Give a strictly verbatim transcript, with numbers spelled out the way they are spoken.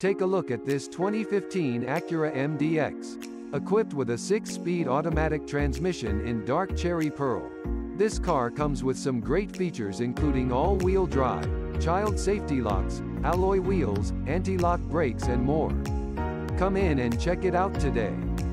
Take a look at this twenty fifteen Acura M D X. Equipped with a six-speed automatic transmission in dark cherry pearl. This car comes with some great features including all-wheel drive, child safety locks, alloy wheels, anti-lock brakes and more. Come in and check it out today.